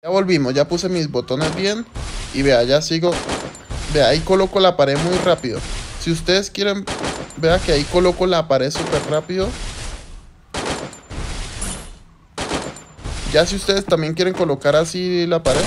Ya volvimos, ya puse mis botones bien. Y vea, ya sigo. Vea, ahí coloco la pared muy rápido. Si ustedes quieren, vea que ahí coloco la pared súper rápido. Ya si ustedes también quieren colocar así la pared,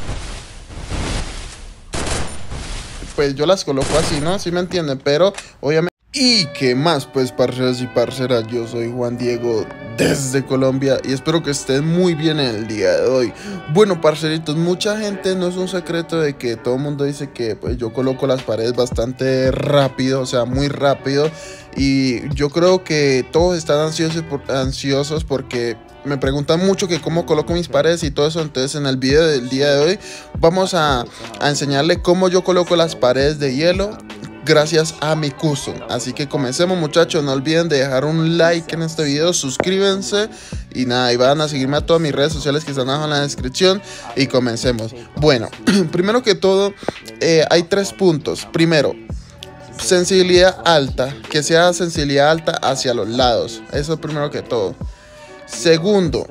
pues yo las coloco así, ¿no? ¿Sí me entienden? Pero obviamente... ¿Y qué más? Pues parceros y parceras, yo soy Juan Diego desde Colombia y espero que estén muy bien en el día de hoy. Bueno, parceritos, mucha gente, no es un secreto de que todo el mundo dice que pues yo coloco las paredes bastante rápido, o sea, muy rápido. Y yo creo que todos están ansiosos porque me preguntan mucho que cómo coloco mis paredes y todo eso. Entonces en el video del día de hoy vamos a enseñarle cómo yo coloco las paredes de hielo gracias a mi custom. Así que comencemos, muchachos. No olviden de dejar un like en este video, suscríbanse y nada, y van a seguirme a todas mis redes sociales que están abajo en la descripción. Y comencemos. Bueno, primero que todo, hay 3 puntos. Primero, sensibilidad alta, que sea sensibilidad alta hacia los lados. Eso primero que todo. Segundo,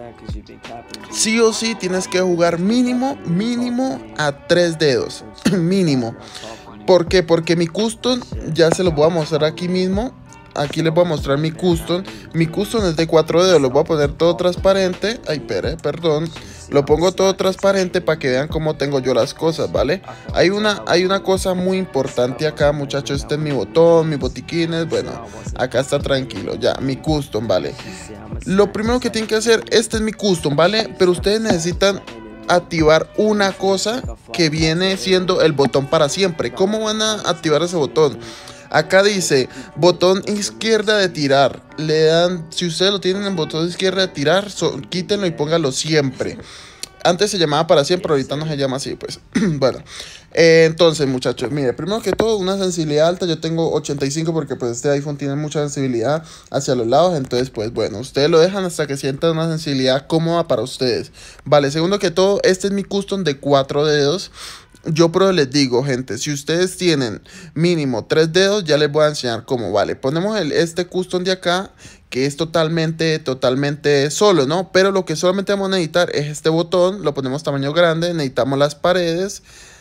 sí o sí tienes que jugar mínimo a 3 dedos. Mínimo. ¿Por qué? Porque mi custom, ya se los voy a mostrar aquí mismo. Aquí les voy a mostrar mi custom. Mi custom es de 4 dedos. Lo voy a poner todo transparente. Ay, perdón. Lo pongo todo transparente para que vean cómo tengo yo las cosas, ¿vale? Hay una cosa muy importante acá, muchachos. Este es mi botón, mis botiquines. Bueno, acá está tranquilo. Ya, mi custom, ¿vale? Lo primero que tienen que hacer, este es mi custom, ¿vale? Pero ustedes necesitan activar una cosa que viene siendo el botón para siempre. ¿Cómo van a activar ese botón? Acá dice botón izquierda de tirar. Le dan, si ustedes lo tienen en botón izquierda de tirar, quítenlo y pónganlo siempre. Antes se llamaba para siempre, ahorita no se llama así, pues. Bueno, entonces, muchachos, mire, primero que todo, una sensibilidad alta. Yo tengo 85 porque pues este iPhone tiene mucha sensibilidad hacia los lados. Entonces, pues bueno, ustedes lo dejan hasta que sientan una sensibilidad cómoda para ustedes. Vale, segundo que todo, este es mi custom de 4 dedos. Yo pero les digo, gente, si ustedes tienen mínimo 3 dedos, ya les voy a enseñar cómo, vale. Ponemos este custom de acá, que es totalmente solo, ¿no? Pero lo que solamente vamos a necesitar es este botón, lo ponemos tamaño grande, necesitamos las paredes.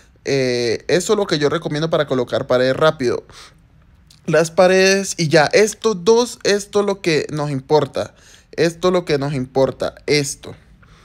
Eso es lo que yo recomiendo para colocar paredes rápido. Las paredes y ya, estos dos, esto es lo que nos importa. Esto es lo que nos importa, esto.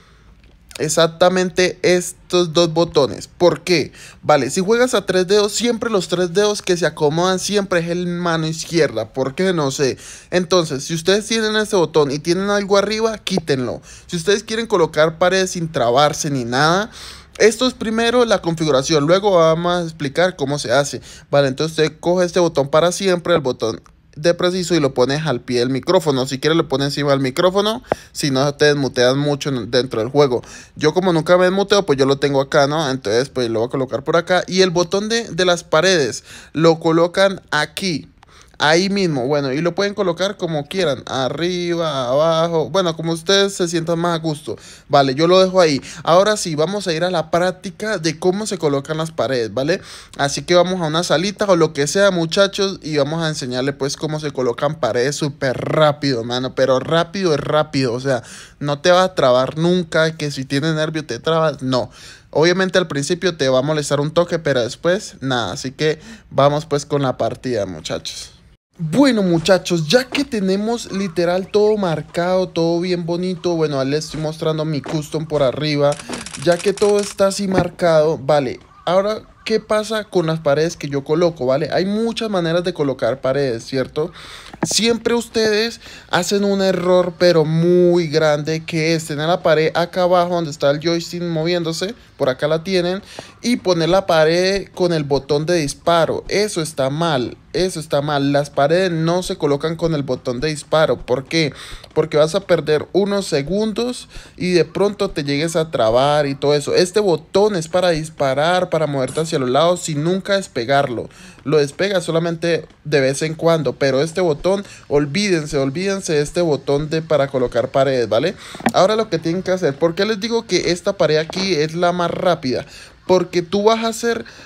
Exactamente estos 2 botones. ¿Por qué? Vale, si juegas a 3 dedos, siempre los 3 dedos que se acomodan siempre es el mano izquierda. ¿Por qué? No sé. Entonces, si ustedes tienen este botón y tienen algo arriba, quítenlo. Si ustedes quieren colocar paredes sin trabarse ni nada, esto es primero la configuración. Luego vamos a explicar cómo se hace. Vale, entonces usted coge este botón para siempre, el botón de preciso, y lo pones al pie del micrófono. Si quieres lo pones encima del micrófono, si no te desmutean mucho dentro del juego. Yo como nunca me desmuteo, pues yo lo tengo acá, ¿no? Entonces pues lo voy a colocar por acá. Y el botón de las paredes lo colocan aquí, ahí mismo. Bueno, y lo pueden colocar como quieran, arriba, abajo, bueno, como ustedes se sientan más a gusto. Vale, yo lo dejo ahí. Ahora sí, vamos a ir a la práctica de cómo se colocan las paredes, ¿vale? Así que vamos a una salita o lo que sea, muchachos, y vamos a enseñarle pues cómo se colocan paredes súper rápido, mano. Pero rápido es rápido, o sea, no te vas a trabar nunca, que si tienes nervio te trabas, no. Obviamente al principio te va a molestar un toque, pero después nada. Así que vamos pues con la partida, muchachos. Bueno, muchachos, ya que tenemos literal todo marcado, todo bien bonito. Bueno, les estoy mostrando mi custom por arriba. Ya que todo está así marcado, vale. Ahora, ¿qué pasa con las paredes que yo coloco? Vale, hay muchas maneras de colocar paredes, ¿cierto? Siempre ustedes hacen un error pero muy grande, que es tener la pared acá abajo donde está el joystick moviéndose, por acá la tienen, y poner la pared con el botón de disparo. Eso está mal, eso está mal. Las paredes no se colocan con el botón de disparo. ¿Por qué? Porque vas a perder unos segundos y de pronto te llegues a trabar y todo eso. Este botón es para disparar, para moverte hacia los lados sin nunca despegarlo. Lo despegas solamente de vez en cuando, pero este botón, olvídense de este botón para colocar paredes, ¿vale? Ahora lo que tienen que hacer, ¿por qué les digo que esta pared aquí es la más rápida? Porque tú vas a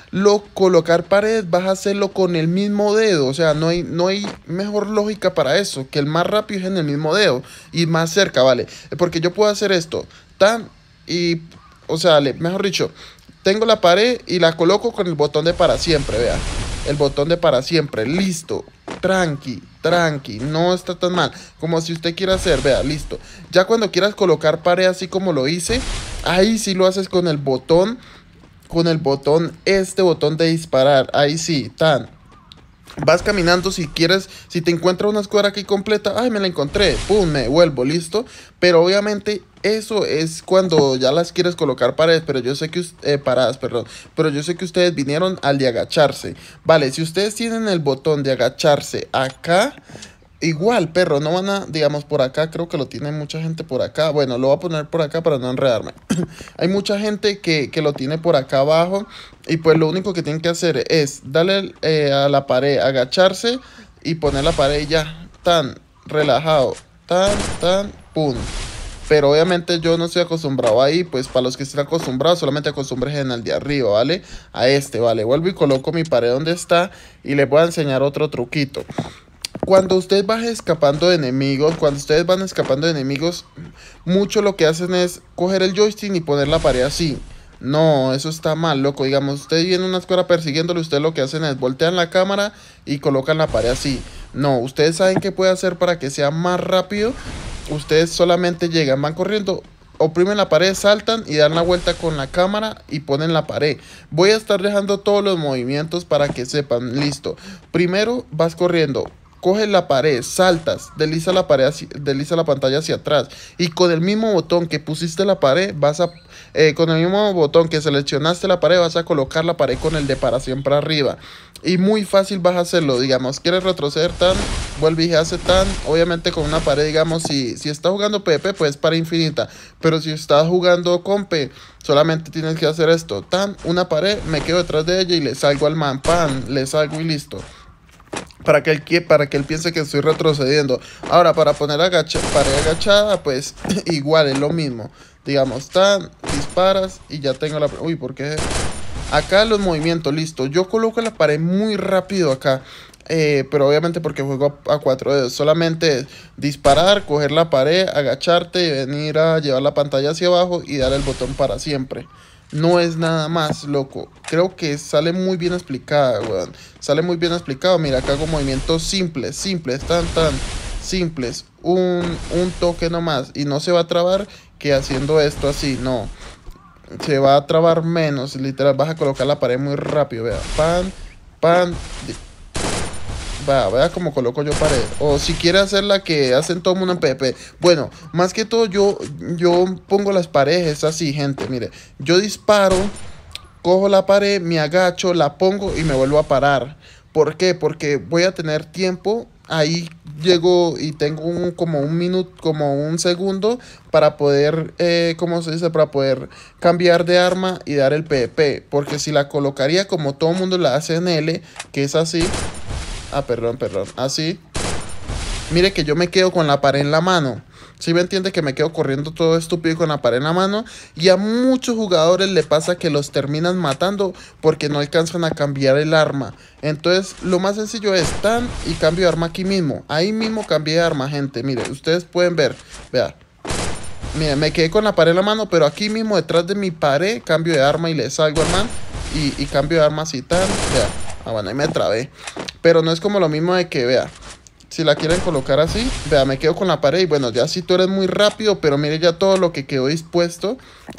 colocar paredes, vas a hacerlo con el mismo dedo. O sea, no hay mejor lógica para eso, que el más rápido es en el mismo dedo y más cerca, ¿vale? Porque yo puedo hacer esto, tan, y o sea, mejor dicho, tengo la pared y la coloco con el botón de para siempre, vea. El botón de para siempre, listo. Tranqui, tranqui, no está tan mal como si usted quiera hacer, vea, listo. Ya cuando quieras colocar pared así como lo hice, ahí sí lo haces con el botón, este botón de disparar, ahí sí, tan. Vas caminando si quieres, si te encuentras una escuadra aquí completa, ay, me la encontré, pum, me vuelvo, listo. Pero obviamente eso es cuando ya las quieres colocar paredes, pero yo sé que, paradas, perdón. Pero yo sé que ustedes vinieron al de agacharse. Vale, si ustedes tienen el botón de agacharse acá, igual, perro, no van a, digamos, por acá, creo que lo tiene mucha gente por acá. Bueno, lo voy a poner por acá para no enredarme. Hay mucha gente que lo tiene por acá abajo. Y pues lo único que tienen que hacer es darle a la pared, agacharse y poner la pared ya, tan, relajado, tan, pum. Pero obviamente yo no estoy acostumbrado ahí, pues para los que estén acostumbrados, solamente acostumbres en el de arriba, ¿vale? A este, ¿vale? Vuelvo y coloco mi pared donde está y les voy a enseñar otro truquito. Cuando ustedes van escapando de enemigos, mucho lo que hacen es coger el joystick y poner la pared así. No, eso está mal, loco. Digamos, usted viene una escuadra persiguiéndolo, ustedes lo que hacen es voltean la cámara y colocan la pared así. No, ustedes saben qué puede hacer para que sea más rápido. Ustedes solamente llegan, van corriendo, oprimen la pared, saltan y dan la vuelta con la cámara y ponen la pared. Voy a estar dejando todos los movimientos para que sepan. Listo. Primero vas corriendo. Coges la pared, saltas, desliza la pared, desliza la pantalla hacia atrás y con el mismo botón que pusiste la pared con el mismo botón que seleccionaste la pared vas a colocar la pared con el de para siempre arriba y muy fácil vas a hacerlo. Digamos, quieres retroceder tan, vuelve y hace tan, obviamente con una pared, digamos, si estás jugando PvP pues para infinita, pero si estás jugando comp solamente tienes que hacer esto, tan, una pared, me quedo detrás de ella y le salgo al man, pan, le salgo y listo. Para que él piense que estoy retrocediendo. Ahora, para poner pared agachada, pues igual es lo mismo. Digamos, tan, disparas y ya tengo la... Uy, ¿por qué? Acá los movimientos, listo. Yo coloco la pared muy rápido acá. Pero obviamente porque juego a 4 dedos. Solamente es disparar, coger la pared, agacharte y venir a llevar la pantalla hacia abajo y dar el botón para siempre. No es nada más, loco. Creo que sale muy bien explicada, weón. Sale muy bien explicado. Mira, acá hago movimientos simples, tan simples. Un toque nomás. Y no se va a trabar que haciendo esto así, no. Se va a trabar menos, literal. Vas a colocar la pared muy rápido, vea. Pan. Vea cómo coloco yo pared. O si quiere hacer la que hacen todo el mundo en PvP. Bueno, más que todo yo pongo las paredes así, gente. Mire, yo disparo, cojo la pared, me agacho, la pongo y me vuelvo a parar. ¿Por qué? Porque voy a tener tiempo. Ahí llego y tengo como un minuto, como un segundo para poder, ¿cómo se dice? Para poder cambiar de arma y dar el PvP. Porque si la colocaría como todo el mundo la hace en L, que es así. Ah, perdón. Así. Mire que yo me quedo con la pared en la mano. ¿Sí me entiende? Que me quedo corriendo todo estúpido con la pared en la mano. Y a muchos jugadores le pasa que los terminan matando porque no alcanzan a cambiar el arma. Entonces, lo más sencillo es tan y cambio de arma aquí mismo. Ahí mismo cambié de arma, gente. Mire, ustedes pueden ver. Vea. Mire, me quedé con la pared en la mano, pero aquí mismo detrás de mi pared cambio de arma y le salgo al man. Y cambio de arma así tan. Vea. Ah, bueno, ahí me trabé. Pero no es como lo mismo de que, vea, si la quieren colocar así, vea, me quedo con la pared y bueno, ya si tú eres muy rápido, pero mire ya todo lo que quedó expuesto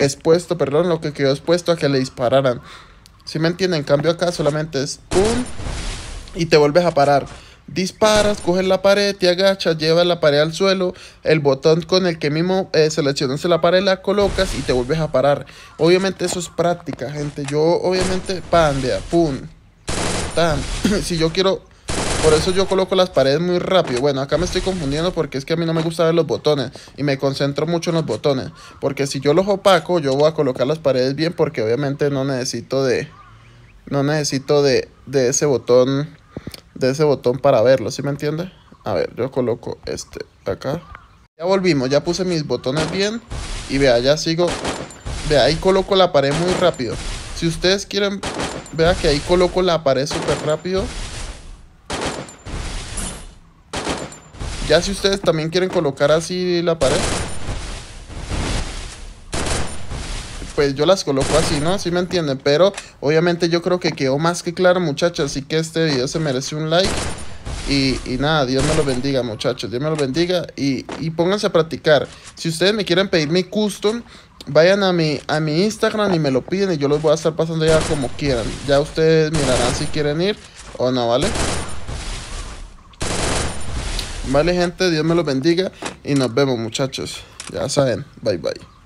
a que le dispararan. ¿Sí me entienden? En cambio acá solamente es pum y te vuelves a parar. Disparas, coges la pared, te agachas, llevas la pared al suelo, el botón con el que mismo seleccionaste la pared la colocas y te vuelves a parar. Obviamente eso es práctica, gente. Yo obviamente, pan, vea, pum. Si yo quiero, por eso yo coloco las paredes muy rápido. Bueno, acá me estoy confundiendo porque es que a mí no me gusta ver los botones y me concentro mucho en los botones, porque si yo los opaco yo voy a colocar las paredes bien, porque obviamente no necesito de ese botón para verlo, ¿sí me entiende? A ver, yo coloco este acá. Ya volvimos, ya puse mis botones bien y vea, ya sigo. Vea, ahí coloco la pared muy rápido. Si ustedes quieren, vea que ahí coloco la pared súper rápido. Ya si ustedes también quieren colocar así la pared, pues yo las coloco así, ¿no? ¿Sí me entienden? Pero obviamente yo creo que quedó más que claro, muchachos, así que este video se merece un like. Y nada, Dios me lo bendiga, muchachos, Dios me lo bendiga y pónganse a practicar. Si ustedes me quieren pedir mi custom, vayan a mi Instagram y me lo piden y yo los voy a estar pasando ya como quieran. Ya ustedes mirarán si quieren ir o no, ¿vale? Vale, gente, Dios me lo bendiga y nos vemos, muchachos. Ya saben, bye bye.